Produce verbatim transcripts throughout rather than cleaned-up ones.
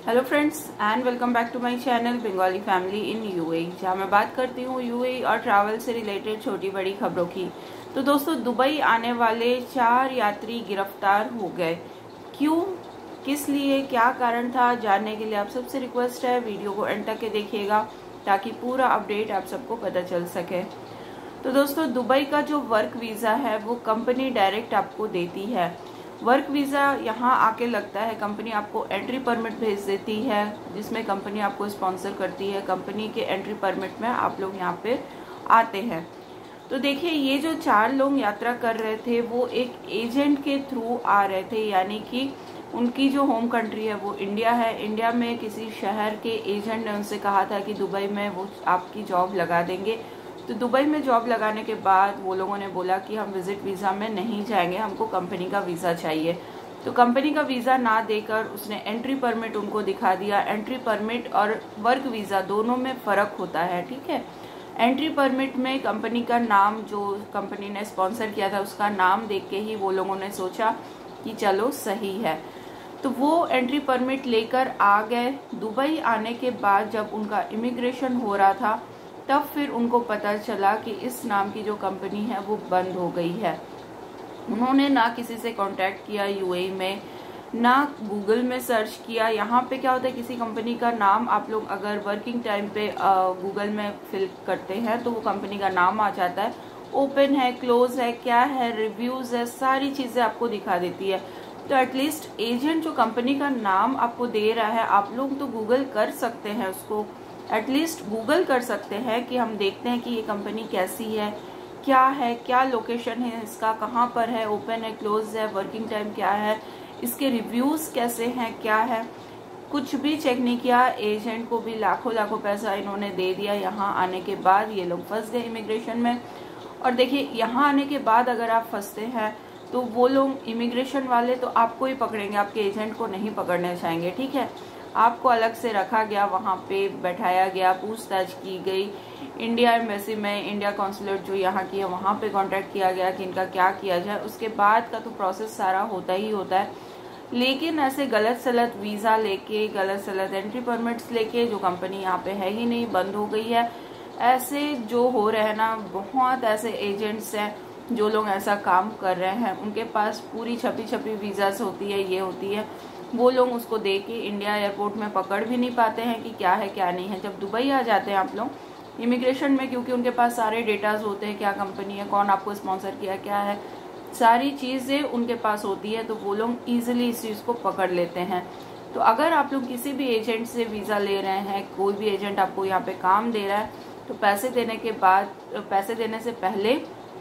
Hello friends and welcome back to my channel Bengali family in UAE, जहां मैं बात करती हूं यूएई और ट्रैवल से रिलेटेड छोटी बड़ी खबरों की। तो दोस्तों, दुबई आने वाले चार यात्री गिरफ्तार हो गए। क्यों, किस लिए, क्या कारण था, जानने के लिए आप सबसे रिक्वेस्ट है वीडियो को एंड तक के देखिएगा ताकि पूरा अपडेट आप सबको पता चल सके। तो दोस्तों, दुबई का जो वर्क वीज़ा है वो कंपनी डायरेक्ट आपको देती है। वर्क वीज़ा यहाँ आके लगता है, कंपनी आपको एंट्री परमिट भेज देती है जिसमें कंपनी आपको स्पॉन्सर करती है। कंपनी के एंट्री परमिट में आप लोग यहाँ पे आते हैं। तो देखिए, ये जो चार लोग यात्रा कर रहे थे वो एक एजेंट के थ्रू आ रहे थे, यानी कि उनकी जो होम कंट्री है वो इंडिया है। इंडिया में किसी शहर के एजेंट ने उनसे कहा था कि दुबई में वो आपकी जॉब लगा देंगे। तो दुबई में जॉब लगाने के बाद वो लोगों ने बोला कि हम विजिट वीज़ा में नहीं जाएंगे, हमको कंपनी का वीज़ा चाहिए। तो कंपनी का वीज़ा ना देकर उसने एंट्री परमिट उनको दिखा दिया। एंट्री परमिट और वर्क वीज़ा दोनों में फ़र्क होता है, ठीक है। एंट्री परमिट में कंपनी का नाम, जो कंपनी ने स्पॉन्सर किया था उसका नाम देख के ही वो लोगों ने सोचा कि चलो सही है। तो वो एंट्री परमिट लेकर आ गए। दुबई आने के बाद जब उनका इमिग्रेशन हो रहा था तब फिर उनको पता चला कि इस नाम की जो कंपनी है वो बंद हो गई है। उन्होंने ना किसी से कांटेक्ट किया यूएई में, ना गूगल में सर्च किया। यहाँ पे क्या होता है, किसी कंपनी का नाम आप लोग अगर वर्किंग टाइम पे गूगल में फिल करते हैं तो वो कंपनी का नाम आ जाता है, ओपन है, क्लोज है, क्या है, रिव्यूज है, सारी चीजें आपको दिखा देती है। तो एटलीस्ट एजेंट जो कंपनी का नाम आपको दे रहा है, आप लोग तो गूगल कर सकते हैं, उसको एटलीस्ट गूगल कर सकते हैं कि हम देखते हैं कि ये कंपनी कैसी है, क्या है, क्या लोकेशन है इसका, कहाँ पर है, ओपन है, क्लोज है, वर्किंग टाइम क्या है, इसके रिव्यूज़ कैसे हैं, क्या है। कुछ भी चेक नहीं किया। एजेंट को भी लाखों लाखों पैसा इन्होंने दे दिया। यहाँ आने के बाद ये लोग फंस गए इमिग्रेशन में। और देखिए, यहाँ आने के बाद अगर आप फंसते हैं तो वो लोग इमिग्रेशन वाले तो आपको ही पकड़ेंगे, आपके एजेंट को नहीं पकड़ने चाहेंगे, ठीक है। आपको अलग से रखा गया, वहाँ पे बैठाया गया, पूछताछ की गई। इंडिया एम्बेसी में, इंडिया कॉन्सुलेट जो यहाँ की है वहाँ पे कांटेक्ट किया गया कि इनका क्या किया जाए। उसके बाद का तो प्रोसेस सारा होता ही होता है। लेकिन ऐसे गलत सलत वीज़ा लेके, गलत सलत एंट्री परमिट्स लेके, जो कंपनी यहाँ पे है ही नहीं, बंद हो गई है, ऐसे जो हो रहे हैं ना, बहुत ऐसे एजेंट्स हैं जो लोग ऐसा काम कर रहे हैं। उनके पास पूरी छपी छपी वीज़ास होती है, ये होती है, वो लोग उसको दे के इंडिया एयरपोर्ट में पकड़ भी नहीं पाते हैं कि क्या है क्या नहीं है। जब दुबई आ जाते हैं आप लोग इमिग्रेशन में, क्योंकि उनके पास सारे डेटाज होते हैं, क्या कंपनी है, कौन आपको स्पॉन्सर किया, क्या है, सारी चीज़ें उनके पास होती है, तो वो लोग ईजिली इस चीज़ को पकड़ लेते हैं। तो अगर आप लोग किसी भी एजेंट से वीज़ा ले रहे हैं, कोई भी एजेंट आपको यहाँ पे काम दे रहा है, तो पैसे देने के बाद, पैसे देने से पहले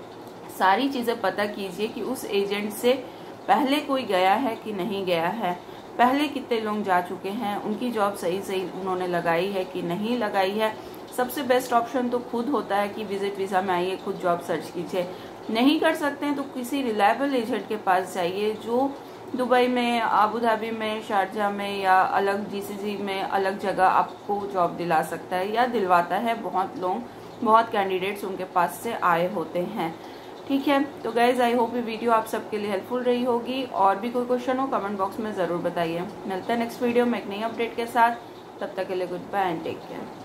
सारी चीज़ें पता कीजिए कि उस एजेंट से पहले कोई गया है कि नहीं गया है, पहले कितने लोग जा चुके हैं, उनकी जॉब सही सही उन्होंने लगाई है कि नहीं लगाई है। सबसे बेस्ट ऑप्शन तो खुद होता है कि विजिट वीज़ा में आइए, खुद जॉब सर्च कीजिए। नहीं कर सकते हैं तो किसी रिलायबल एजेंट के पास जाइए जो दुबई में, आबू धाबी में, शारजा में या अलग जीसीसी में अलग जगह आपको जॉब दिला सकता है या दिलवाता है। बहुत लोग, बहुत कैंडिडेट्स उनके पास से आए होते हैं, ठीक है। तो गाइज, आई होप ये वीडियो आप सबके लिए हेल्पफुल रही होगी। और भी कोई क्वेश्चन हो कमेंट बॉक्स में ज़रूर बताइए। मिलते हैं नेक्स्ट वीडियो में एक नई अपडेट के साथ। तब तक के लिए good bye and take care.